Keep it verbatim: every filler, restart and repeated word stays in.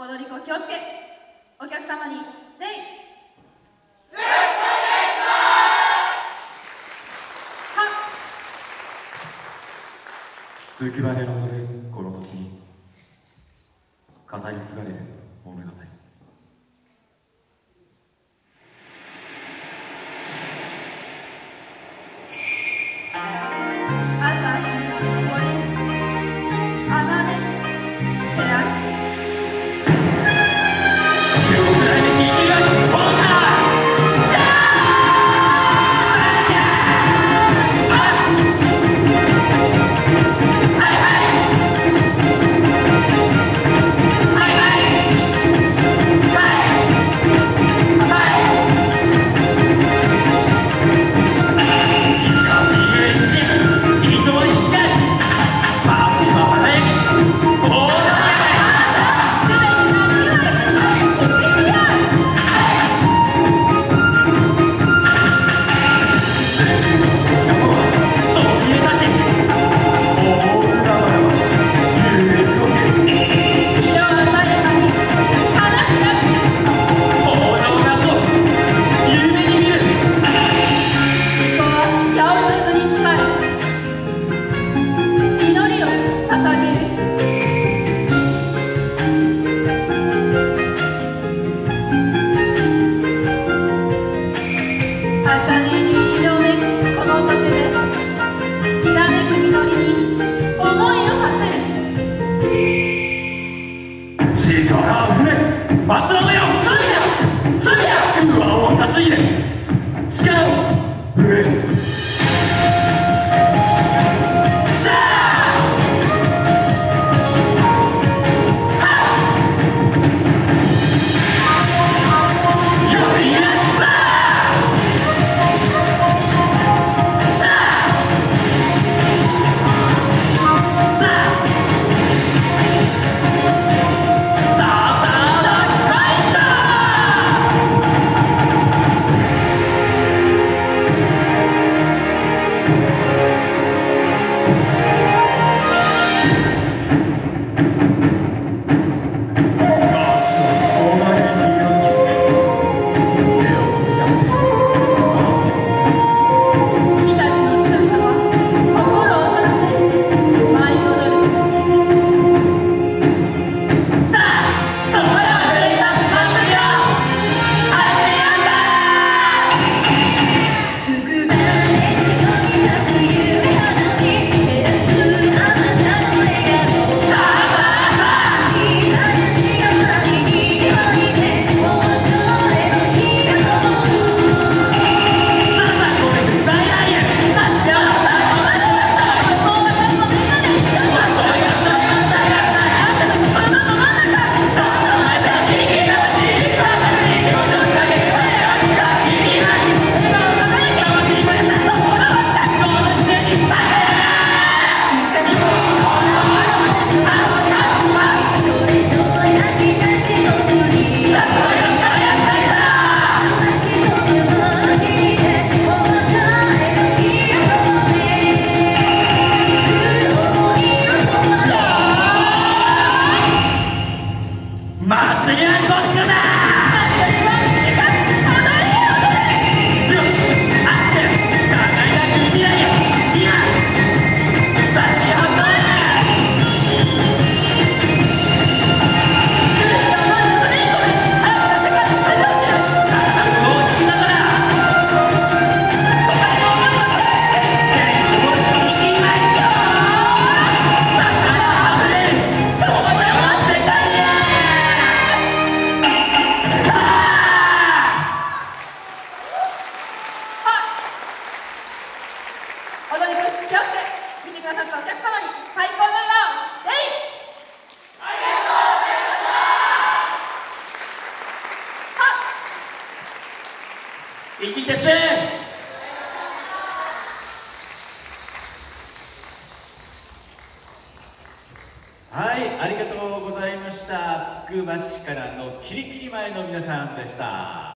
踊り子気をつけ、お客様に礼。 鈴木羽の袖この土地に語り継がれる物語。 朝日の昇り、あまねく照らす。茜に色めくこの土地でひらめく実りに思いを馳せる。 力あふれ松永よ、そりゃそりゃクワを担いで力を増える。 踊り子気をつけ、見てくださったお客様に最高の笑顔。礼。ありがとうございました。 生きてしはい、ありがとうございました。つくば市からのキリキリ前の皆さんでした。